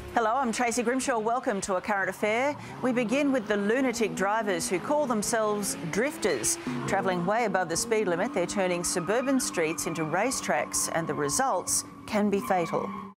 Hello, I'm Tracy Grimshaw. Welcome to A Current Affair. We begin with the lunatic drivers who call themselves drifters. Travelling way above the speed limit, they're turning suburban streets into racetracks, and the results can be fatal.